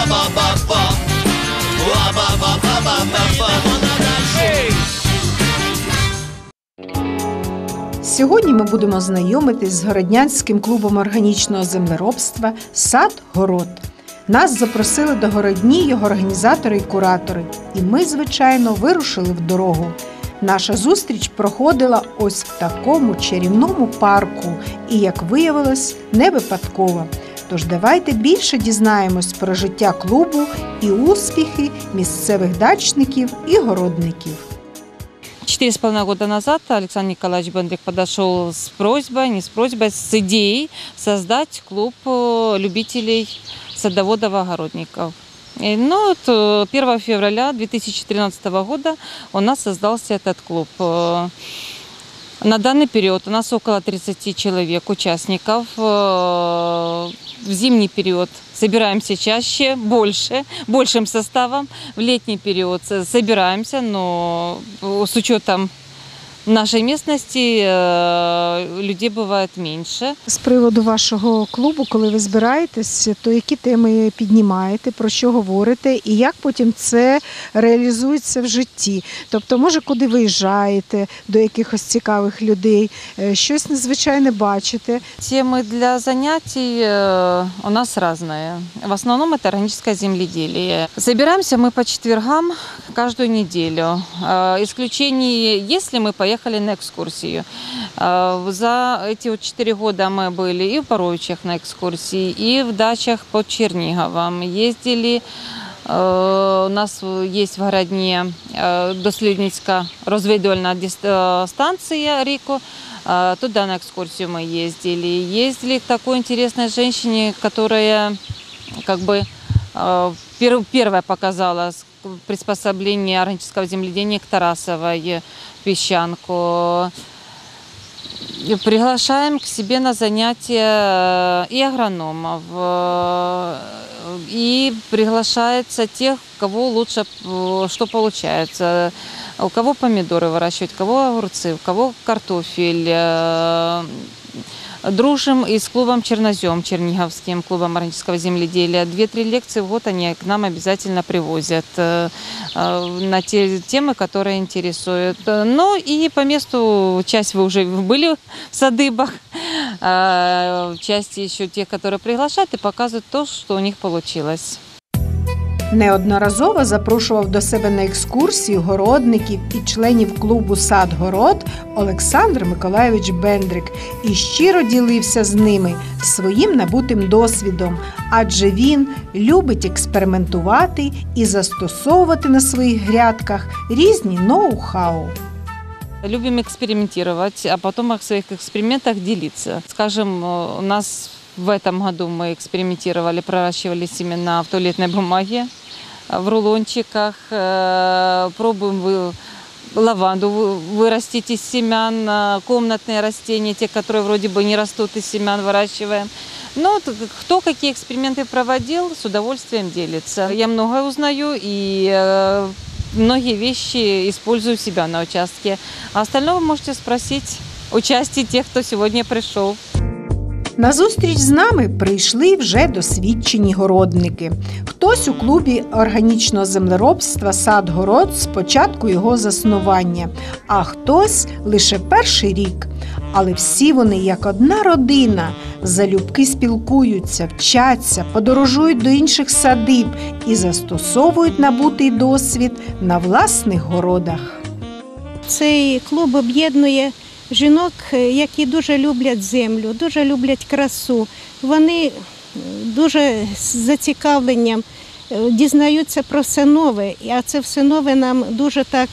Сьогодні ми будемо знайомитись з Городнянським клубом органічного землеробства «Сад-город». Нас запросили до Городні його організатори і куратори. І ми, звичайно, вирушили в дорогу. Наша зустріч проходила ось в такому чарівному парку. І, як виявилось, не випадково. Тож давайте більше дізнаємось про життя клубу і успіхи місцевих дачників і городників. 4,5 года назад Александр Николаевич Бендрик подошел с просьбой, не с просьбой, с идеей создать клуб любителей садоводов-огородников. Ну, 1 февраля 2013 года у нас создался этот клуб. На данный период у нас около 30 человек, участников. В зимний период собираемся чаще, большим составом. В летний период собираемся, но с учетом нашей местности людей буває менше. З приводу вашого клубу, коли ви збираєтесь, то які теми піднімаєте, про що говорите і як потім це реалізується в житті? Тобто, може, куди виїжджаєте, до якихось цікавих людей, щось незвичайне бачите? Темы для занятий у нас разные. В основном это органическое земледелие. Собираемся мы по четвергам каждую неделю. Исключение, если мы поехали на экскурсию. За эти 4 года мы были и в Боровичах на экскурсии, и в дачах под Черниговом. Ездили, у нас есть в Городне дослідницька розвідувальна станция Рико. Туда на экскурсию мы ездили. Ездили к такой интересной женщине, которая как бы первая показала приспособление органического земледения к Тарасовой песчанку. Приглашаем к себе на занятия и агрономов, и приглашается тех, у кого лучше, что получается. У кого помидоры выращивать, у кого огурцы, у кого картофель. Дружим и с клубом «Чернозем», Черниговским клубом органического земледелия. 2-3 лекции в год они к нам обязательно привозят на те темы, которые интересуют. Ну и по месту, часть вы уже были в садыбах, часть еще те, которые приглашают и показывают то, что у них получилось. Неодноразово запрошував до себе на екскурсію городників і членів клубу «Сад-город» Олександр Миколайович Бендрик і щиро ділився з ними своїм набутим досвідом, адже він любить експериментувати і застосовувати на своїх грядках різні ноу-хау. Любим экспериментировать, а потом о своих экспериментах делиться. Скажем, у нас в этом году мы экспериментировали, проращивали семена в туалетной бумаге, в рулончиках. Пробуем лаванду вырастить из семян, комнатные растения, те, которые вроде бы не растут из семян, выращиваем. Но кто какие эксперименты проводил, с удовольствием делится. Я многое узнаю и многие вещи использую у себя на участке. А остальное вы можете спросить у части тех, кто сегодня пришел. На зустріч з нами прийшли вже досвідчені городники. Хтось у клубі органічного землеробства «Сад-город» з початку його заснування, а хтось лише перший рік. Але всі вони, як одна родина, залюбки спілкуються, вчаться, подорожують до інших садиб і застосовують набутий досвід на власних городах. Цей клуб об'єднує жінок, які дуже люблять землю, дуже люблять красу. Вони дуже з зацікавленням дізнаються про все нове, а це все нове нам дуже так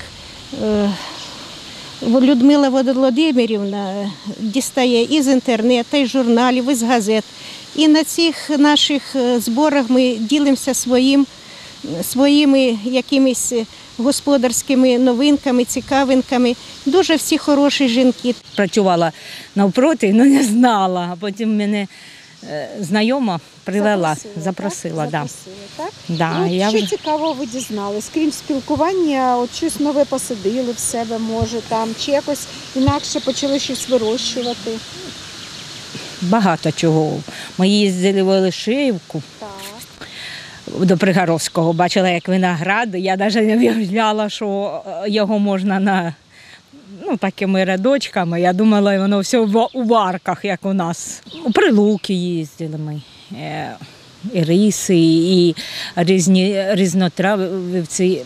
Людмила Володимирівна дістає із інтернету, із журналів, із газет. І на цих наших зборах ми ділимося своїми якимись господарськими новинками, цікавинками. Дуже всі хороші жінки. Працювала навпроти, але не знала, а потім мене знайома привела, запросила. Так? Да, Що цікавого ви дізнались? Крім спілкування, от щось нове посадили в себе, може, там, чи якось інакше почали щось вирощувати? Багато чого. Ми їздили в Олешівку. Так. до Пригоровського, бачила, як виноград. Я навіть не уявляла, що його можна на такими рядочками. Я думала, воно все у варках, як у нас. У Прилуки їздили ми. І риси, і різнотравівці,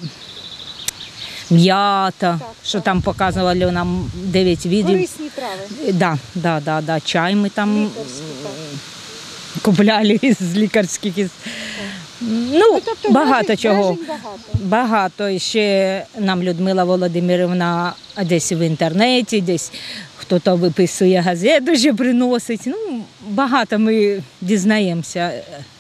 м'ята, що там показували нам 9 видів. Корисні трави. Да. Чай ми там купляли з лікарських. Тобто Багато чого. багато. Багато. І ще нам Людмила Володимирівна десь в інтернеті, десь хтось виписує газету, ще приносить. Багато ми дізнаємося.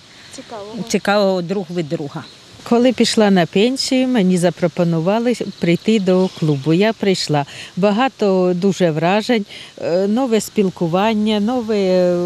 Цікаво друг від друга. Коли пішла на пенсію, мені запропонували прийти до клубу. Я прийшла. Багато дуже вражень, нове спілкування, нове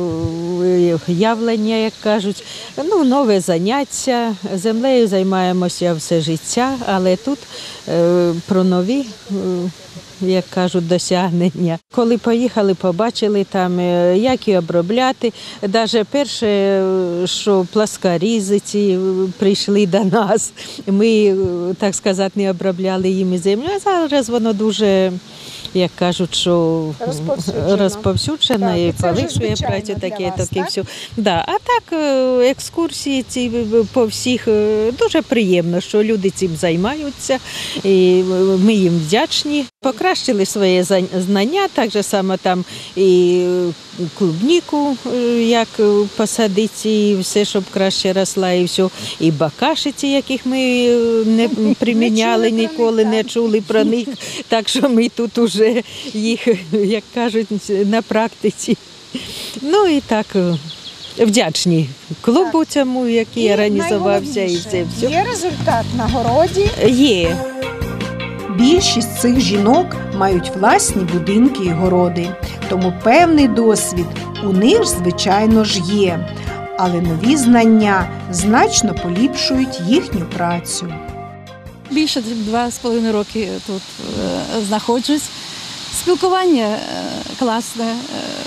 явлення, як кажуть, нове заняття. Землею займаємося все життя, але тут про нові, як кажуть, досягнення. Коли поїхали, побачили там, як і обробляти. Навіть перше, що пласкарізи ці прийшли до нас, ми, так сказати, не обробляли їм землю, а зараз воно дуже, як кажуть, що розповсюджено і полегшує працю, таке все. Да. А так, екскурсії ці по всіх дуже приємно, що люди цим займаються, і ми їм вдячні. Покращили своє знання, так же само там і клубніку, як посадити, і все, щоб краще росла, і все. І бакашиці, яких ми не приміняли ніколи, не чули про них. Так що ми тут уже їх, як кажуть, на практиці. І так, вдячні клубу цьому, який організувався. І все. Є результат на городі? Є. Більшість цих жінок мають власні будинки і городи, тому певний досвід у них, звичайно ж, є. Але нові знання значно поліпшують їхню працю. Більше 2,5 роки тут знаходжусь. Спілкування класне,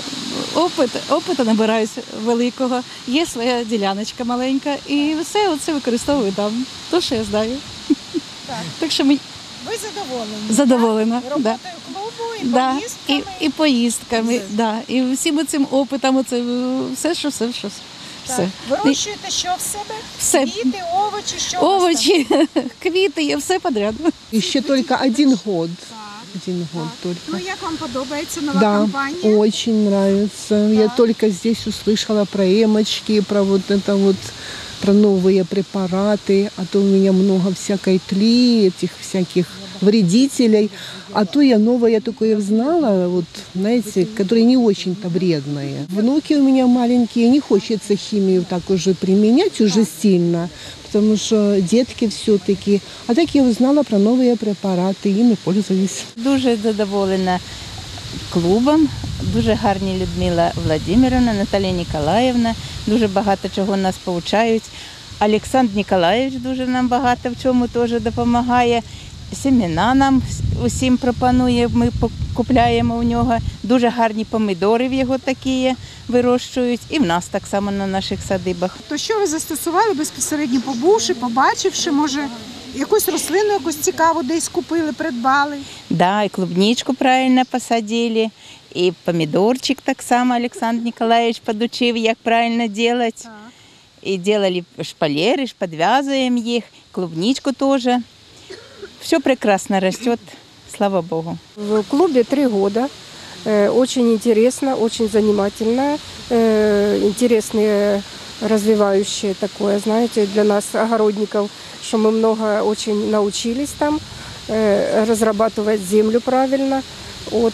опиту набираюся великого, є своя діляночка маленька і все це використовую там, то, що я знаю. Так що ми Ви задоволені? задоволена. Роботою клубу і поїздками? І поїздками, і всім цим опитом, це все. Все. Вирощуєте що в себе? Все. Квіти, овочі, що? Овочі, квіти, є все подряд. Еще только 1 год. 1 год только. Як вам подобається нова Да, компанія? очень нравится. Я только здесь услышала про эмочки, про вот это вот, про новые препараты, а то у меня много всякой тли, этих всяких вредителей. А то я новое такое знала, вот, знаете, которые не очень-то вредные. Внуки у меня маленькие, не хочется химию так уже применять, уже сильно, потому что детки все-таки. А так я узнала про новые препараты, ими пользуюсь. Дуже задоволена клубом, дуже гарні Людмила Владимирівна, Наталія Ніколаївна, дуже багато чого нас повчають. Олександр Ніколаєвич дуже нам багато в чому теж допомагає. Семена нам усім пропонує, ми купляємо у нього. Дуже гарні помідори в його такі вирощують. І в нас так само на наших садибах. То що ви застосували безпосередньо побувши, побачивши, може, якусь рослину, якусь цікаву десь купили, придбали? Да, і клубничку правильно посадили, і помідорчик так само Олександр Ніколаєвич подучив, як правильно робити. І робили шпалери, підв'язуємо їх, клубничку теж. Все прекрасно растет, слава Богу. В клубе 3 года. Очень интересно, очень занимательно. Интересное, развивающее такое, знаете, для нас, огородников, что мы много очень научились там разрабатывать землю правильно. Вот,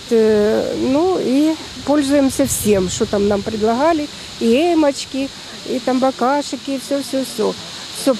и пользуемся всем, что там нам предлагали. И эмочки, и там бакашики, все. Все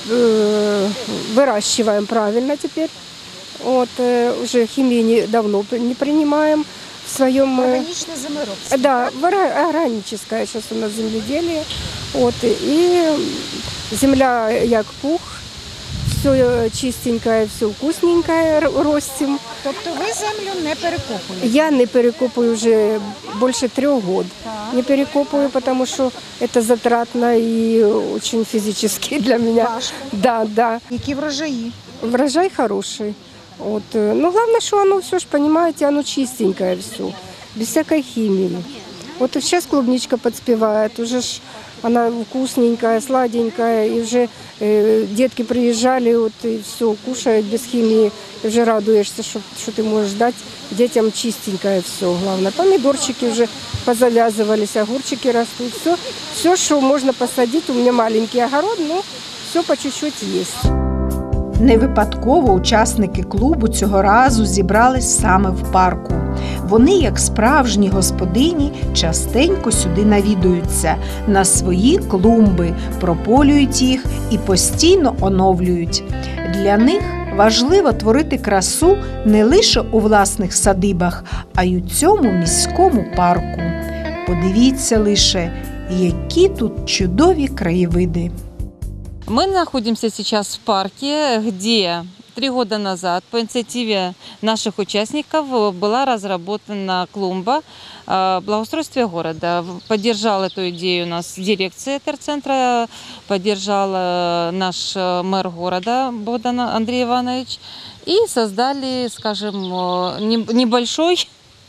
выращиваем правильно теперь. Вот, уже химии давно не принимаем в своем... Органічне землеробство. Да, органическое сейчас у нас земледелие. Вот, и земля як пух, все чистенькое, все вкусненькое ростим. Тобто ви землю не перекопуєте? Я не перекопую уже больше 3 год. Не перекопую, потому что это затратно и очень физически для меня. Важко. Да, да. Які врожаї? Врожай хороший. Вот. Но главное, что оно все, ж, понимаете, оно чистенькое все, без всякой химии. Вот сейчас клубничка подспевает, уже ж она вкусненькая, сладенькая, и уже детки приезжали, вот, и все, кушают без химии, и уже радуешься, что ты можешь дать детям чистенькое все, главное. Помидорчики уже позавязывались, огурчики растут, все, что можно посадить. У меня маленький огород, но все по чуть-чуть есть. Не випадково учасники клубу цього разу зібрались саме в парку. Вони, як справжні господині, частенько сюди навідуються на свої клумби, прополюють їх і постійно оновлюють. Для них важливо творити красу не лише у власних садибах, а й у цьому міському парку. Подивіться лише, які тут чудові краєвиди. Мы находимся сейчас в парке, где 3 года назад по инициативе наших участников была разработана клумба благоустройства города. Поддержал эту идею у нас дирекция терцентра, поддержал наш мэр города Богдан Андрей Иванович. И создали, скажем, небольшой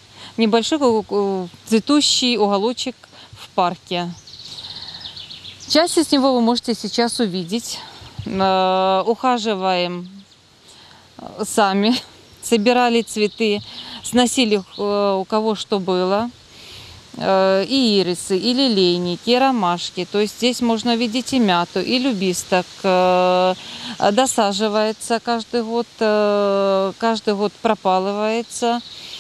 цветущий уголочек в парке. Часть из него вы можете сейчас увидеть. Ухаживаем сами, собирали цветы, сносили у кого что было. И ирисы, и лилейники, и ромашки. То есть здесь можно видеть и мяту, и любисток. Досаживается каждый год пропалывается.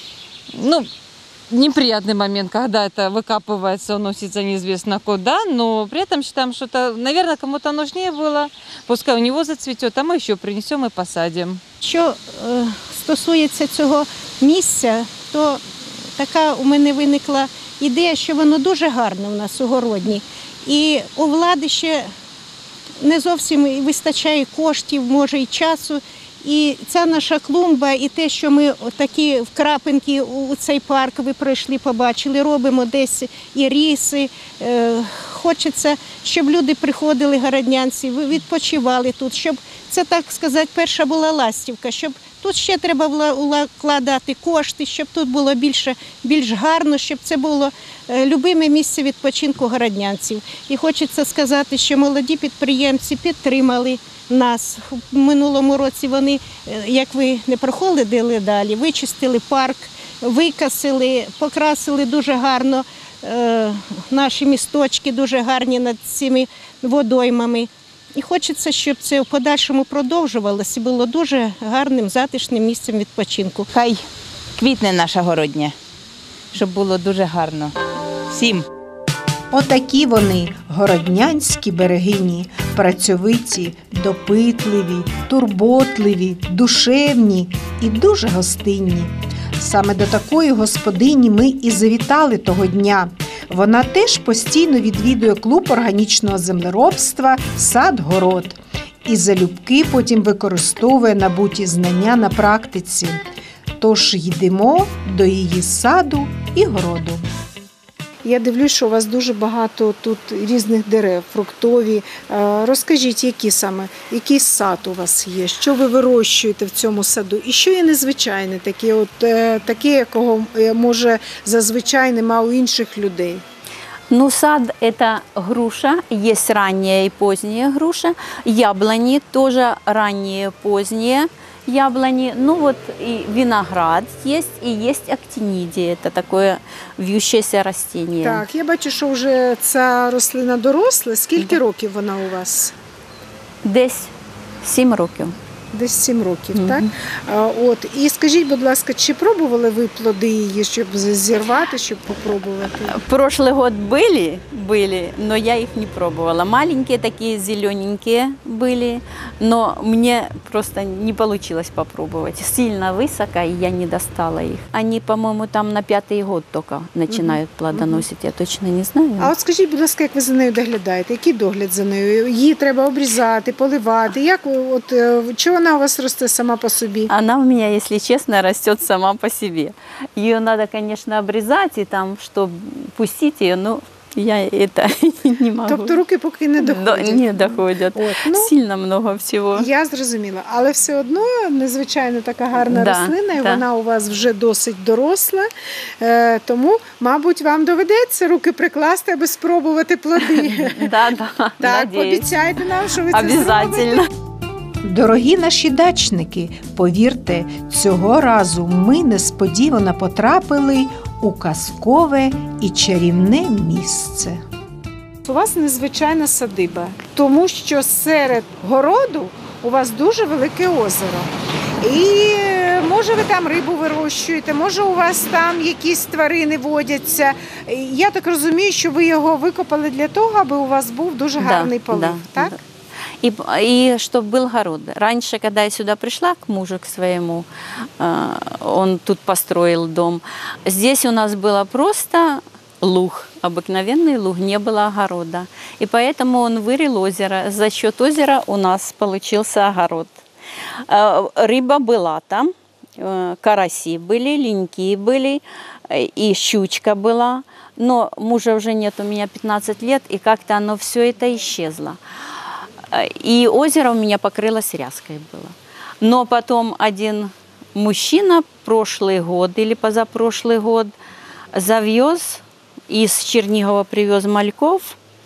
Ну, неприятный момент, когда это выкапывается, уносится неизвестно куда, но при этом считаем, что это, наверное, кому-то нужнее было. Пускай у него зацветет, а мы еще принесем и посадим. Що стосується цього місця, то така у мене виникла ідея, що воно дуже гарне у нас у Городні. І у влади ще не зовсім вистачає коштів, може і часу. І ця наша клумба, і те, що ми такі вкрапинки у цей парк, ви пройшли, побачили, робимо десь і ріси. Хочеться, щоб люди приходили, городнянці, відпочивали тут, щоб це, так сказати, перша була ластівка, щоб тут ще треба вкладати кошти, щоб тут було більш гарно, щоб це було любиме місце відпочинку городнянців. І хочеться сказати, що молоді підприємці підтримали нас. В минулому році вони, як ви не проходили далі, вичистили парк, викосили, покрасили дуже гарно наші місточки, дуже гарні над цими водоймами. І хочеться, щоб це в подальшому продовжувалося і було дуже гарним, затишним місцем відпочинку. Хай квітне наша Городня, щоб було дуже гарно. Всім! Отакі вони, городнянські берегині, працьовиті, допитливі, турботливі, душевні і дуже гостинні. Саме до такої господині ми і завітали того дня. Вона теж постійно відвідує клуб органічного землеробства «Сад-город» і залюбки потім використовує набуті знання на практиці. Тож йдемо до її саду і городу. Я дивлюсь, що у вас дуже багато тут різних дерев, фруктові. Розкажіть, який сад у вас є, що ви вирощуєте в цьому саду і що є незвичайне, таке, якого, може, зазвичай нема у інших людей? Ну, сад – это груша, есть ранняя и поздняя груша, яблони тоже ранние, поздние яблони, ну вот и виноград есть, и есть актинидия, это такое вьющееся растение. Так, я бачу, що вже ця рослина доросла. Скільки років вона у вас? Десь 7 років. Десь 7 років, так? От. І скажіть, будь ласка, чи пробували ви плоди її, щоб зірвати, щоб попробувати? Прошлый год были, но я их не пробовала. Маленькие такие, зелененькие были, но мне просто не получилось попробовать. Сильно высоко, и я не достала их. Они, по-моему, там на 5-й год только начинают плодоносить, я точно не знаю. А от скажіть, будь ласка, як ви за нею доглядаєте? Який догляд за нею? Її треба обрізати, поливати? Як, чи вона у вас росте сама по собі? Она у меня, если честно, растет сама по себе. Ее надо, конечно, обрезать, и там, чтобы пустить ее, но я это не могу. Тобто руки поки не доходять? Не доходят. От, Сильно много всего. Я зрозуміла. Але все одно незвичайно така гарна рослина, і вона у вас вже досить доросла. Тому, мабуть, вам доведеться руки прикласти, аби спробувати плоди. Так, обіцяйте нам, що ви це зробите. Дорогі наші дачники, повірте, цього разу ми несподівано потрапили у казкове і чарівне місце. У вас незвичайна садиба, тому що серед городу у вас дуже велике озеро. І може ви там рибу вирощуєте, може у вас там якісь тварини водяться. Я так розумію, що ви його викопали для того, аби у вас був дуже гарний полив, так? И чтобы был огород. Раньше, когда я сюда пришла к мужу, к своему, он тут построил дом, здесь у нас было просто луг, обыкновенный луг, не было огорода. И поэтому он вырыл озеро. За счет озера у нас получился огород. Рыба была там, караси были, линьки были, и щучка была. Но мужа уже нет, у меня 15 лет, и как-то оно все это исчезло. И озеро у меня покрылось ряской было. Но потом один мужчина прошлый год или позапрошлый год завез, из Чернигова привез мальков,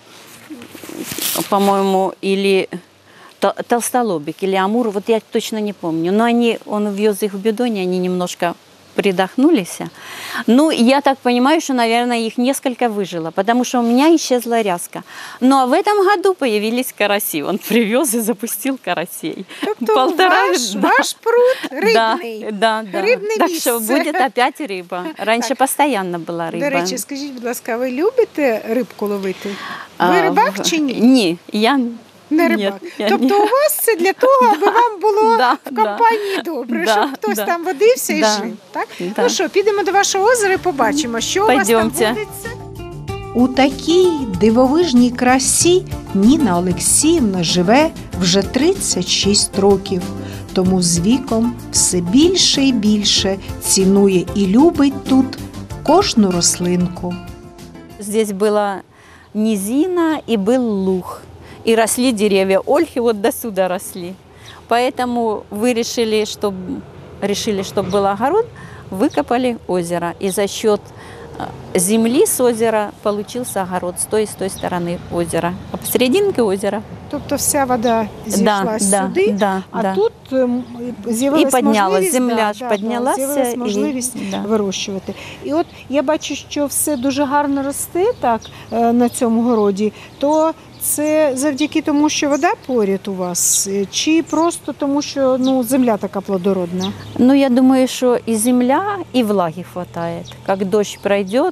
по-моему, или толстолобик, или амур, вот я точно не помню. Но он вез их в бидоне, они немножко придохнулись. Ну, я так понимаю, что, наверное, их несколько выжило, потому что у меня исчезла ряска. Ну, а в этом году появились караси. Он привез и запустил карасей. Тобто ваш пруд рибний. Да. Рибне так місце. что будет опять рыба. Раньше постоянно была рыба. До речі, скажіть, будь ласка, ви любите рибку ловити? Ви рибак чи ні? Ні, я не рибак. Тобто у вас це для того, аби вам було в компанії добре, щоб хтось там водився і жив. Так? Ну що, підемо до вашого озера і побачимо, що у вас там водиться. У такій дивовижній красі Ніна Олексіївна живе вже 36 років, тому з віком все більше і більше цінує і любить тут кожну рослинку. Здесь была низина и был луг. И росли деревья. Ольхи вот до сюда росли. Поэтому вы решили, чтобы был огород, выкопали озеро. И за счет земли с озера получился огород с той стороны озера. А посерединке озера. Тобто вся вода зійшла сюди, а тут з'явилася можливість, земля піднялася, можливість вирощувати. І от я бачу, що все дуже гарно росте так на цьому городі, то це завдяки тому, що вода поряд у вас, чи просто тому, що земля така плодородна? Ну, я думаю, що і земля, і влаги хватает. Как дождь пройдет,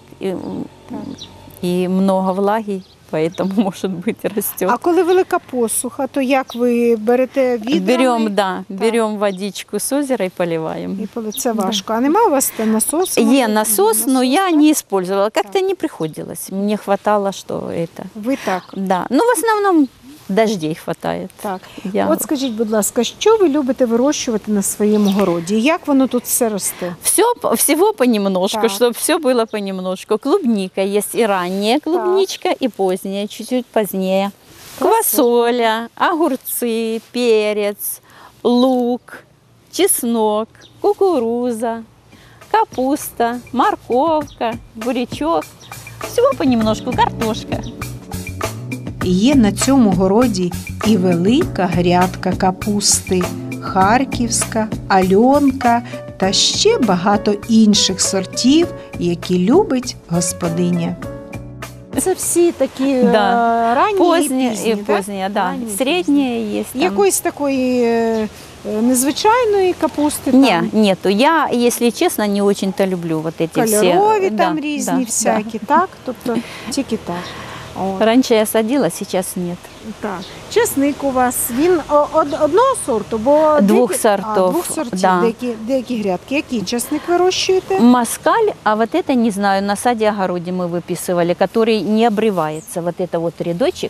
и много влаги, поэтому, может быть, растет. А коли велика посуха, то як ви берете відрами? Берем водичку с озера и поливаем. І це важко. А нема у вас насосу? Є насос, но я не использовала. Как-то не приходилось. Мне хватало, что это. Ви так? Да. Ну, в основном дождей хватает. Так. От скажіть, будь ласка, що ви любите вирощувати на своєму городі? Як воно тут все росте? Всего понемножку, чтобы все было понемножку. Клубника есть и ранняя клубничка, и поздняя, чуть-чуть позднее. Квасоля, огурцы, перец, лук, чеснок, кукуруза, капуста, морковка, бурячок. Всего понемножку, картошка. Є на цьому городі і велика грядка капусти, харківська, альонка та ще багато інших сортів, які любить господиня. Це всі такі ранні поздні і пізні, да? Средние есть. Якоїсь такої незвичайної капусти? Не, нету. Я, если честно, не очень-то люблю вот эти Кольорові все. там різні всякі, так? Тобто тільки так. О, Раньше я садила, сейчас нет. так. Чесник у вас, він одного сорту? Бо Двох деякі- сортів, двох сортів, да. деякі грядки. Який чесник вирощуєте? Москаль, а вот это, не знаю, на саде-огороде мы выписывали, который не обрывается. Вот это вот рядочек,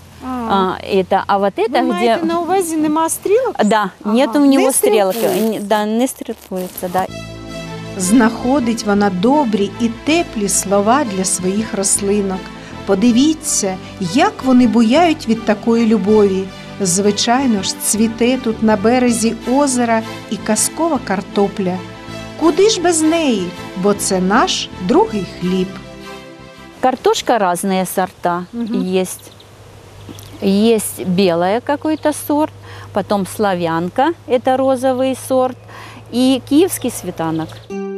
а вот это, Ви маєте где... на увазі, нема стрілок? Да, Ага, нет у него не стрелки. стрелкуется. Да, не стрелкуется, да. Знаходить вона добрі і теплі слова для своїх рослинок. Подивіться, як вони буяють від такої любові. Звичайно ж, цвіте тут на березі озера і казкова картопля. Куди ж без неї, бо це наш другий хліб. Картошка разные сорта есть. Есть белая какой-то сорт, потом славянка, это розовый сорт, и киевский светанок.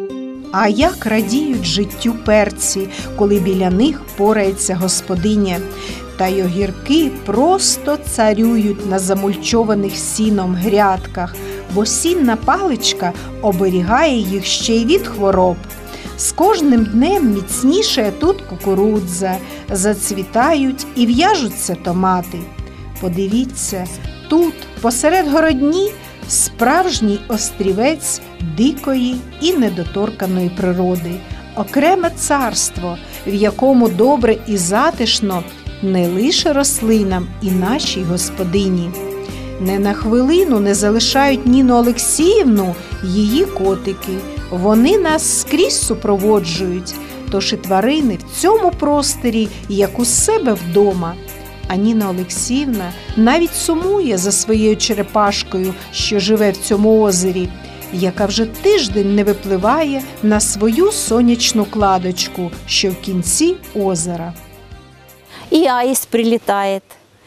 А як радіють життю перці, коли біля них порається господиня. Та й огірки просто царюють на замульчованих сіном грядках, бо сінна паличка оберігає їх ще й від хвороб. З кожним днем міцніше тут кукурудза, зацвітають і в'яжуться томати. Подивіться, тут, посеред городні, справжній острівець дикої і недоторканої природи, окреме царство, в якому добре і затишно не лише рослинам і нашій господині. Не на хвилину не залишають Ніну Олексіївну її котики. Вони нас скрізь супроводжують, тож і тварини в цьому просторі, як у себе вдома. А Ніна Олексіївна навіть сумує за своєю черепашкою, що живе в цьому озері, яка вже тиждень не випливає на свою сонячну кладочку, що в кінці озера. И аист прилетает,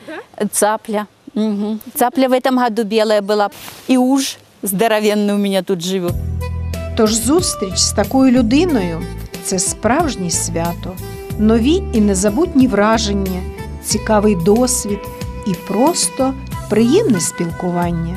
цапля. Угу. Цапля в этом году белая была. И уж здоровенный у меня тут живет. Тож зустріч з такою людиною – це справжнє свято, нові і незабутні враження, цікавий досвід і просто приємне спілкування.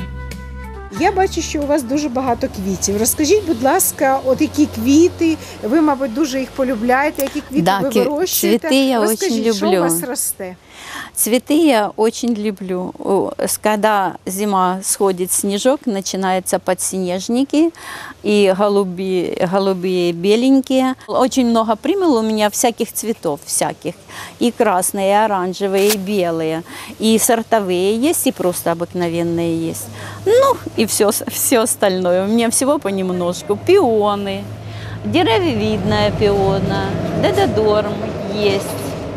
Я бачу, що у вас дуже багато квітів. Розкажіть, будь ласка, от які квіти, ви, мабуть, дуже їх полюбляєте, які квіти Да, ви вирощуєте? цветы я Розкажіть, очень що у люблю. вас росте? Цветы я очень люблю. Когда зима сходит снежок, начинаются подснежники и голубые, беленькие. Очень много примел у меня всяких цветов, всяких. И красные, и оранжевые, и белые. И сортовые есть, и просто обыкновенные есть. Ну, и все остальное. У меня всего понемножку. Пионы, деревовидная пиона, дододорм есть.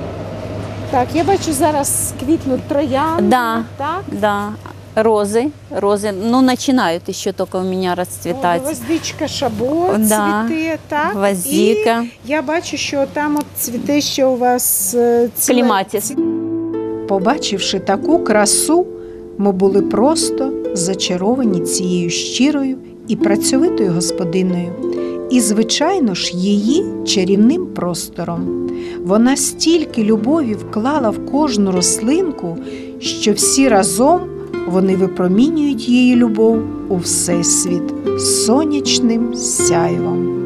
Так, я бачу, зараз квітнуть троянди. Да, так? да. Розы, ну, начинают еще только у меня расцветать. Гвоздичка шабо Да, цвіте, так? гвоздика. І я бачу, що там от цвіте, що у вас Клематис. Побачивши таку красу, ми були просто зачаровані цією щирою і працьовитою господиною. І, звичайно ж, її чарівним простором. Вона стільки любові вклала в кожну рослинку, що всі разом вони випромінюють її любов у всесвіт сонячним сяйвом.